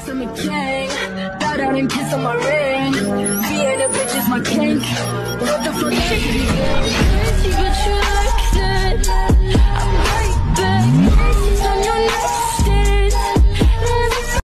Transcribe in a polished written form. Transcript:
ass on the gang. Bow down and kiss on my ring. Being a bitch is my kink.